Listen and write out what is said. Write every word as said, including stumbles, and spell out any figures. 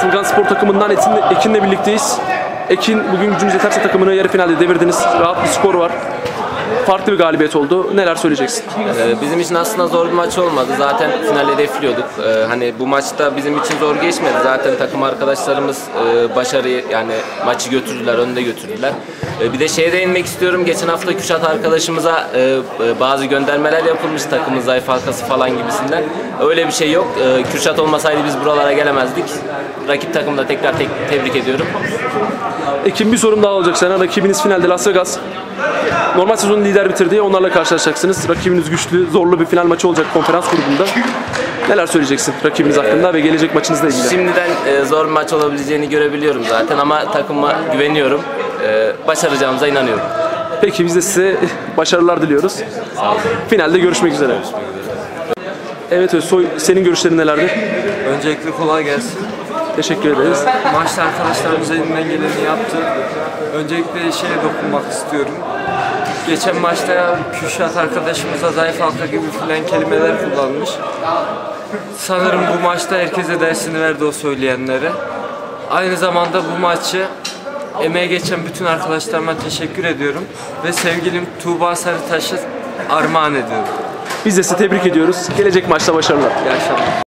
Atılgan Spor takımından Ekin, Ekin'le birlikteyiz. Ekin, bugün gücünüz yeterse takımını yarı finalde devirdiniz. Rahat bir skor var. Farklı bir galibiyet oldu. Neler söyleyeceksin? Ee, bizim için aslında zor bir maç olmadı. Zaten final hedefliyorduk. Ee, hani bu maçta bizim için zor geçmedi. Zaten takım arkadaşlarımız e, başarıyı, yani maçı götürdüler, önde götürdüler. Ee, bir de şeye değinmek istiyorum. Geçen hafta Kürşat arkadaşımıza e, bazı göndermeler yapılmış, takımın zayıf halkası falan gibisinden. Öyle bir şey yok. Ee, Kürşat olmasaydı biz buralara gelemezdik. Rakip takımı da tekrar te tebrik ediyorum. Ekin, bir sorum daha olacak sana. Rakibiniz finalde Las Vegas. Normal sezonu lider bitirdi. Onlarla karşılaşacaksınız. Rakibiniz güçlü, zorlu bir final maçı olacak konferans grubunda. Neler söyleyeceksin rakibiniz hakkında ee, ve gelecek maçınızla ilgili? Şimdiden e, zor bir maç olabileceğini görebiliyorum zaten ama takıma güveniyorum. E, başaracağımıza inanıyorum. Peki, biz de size başarılar diliyoruz. Sağ olun. Finalde görüşmek üzere. Görüşmek üzere. Evet Özsoy, senin görüşlerin nelerdi? Öncelikle kolay gelsin. Teşekkür ederiz. Maçta arkadaşlarımız elinden geleni yaptı. Öncelikle şeye dokunmak istiyorum. Geçen maçta Kürşat arkadaşımıza zayıf halka gibi filan kelimeler kullanmış. Sanırım bu maçta herkese dersini verdi o söyleyenlere. Aynı zamanda bu maçı emeğe geçen bütün arkadaşlarıma teşekkür ediyorum. Ve sevgilim Tuğba Sarıtaş'ı armağan ediyorum. Biz de sizi tebrik ediyoruz. Gelecek maçta başarılar. İyi akşamlar.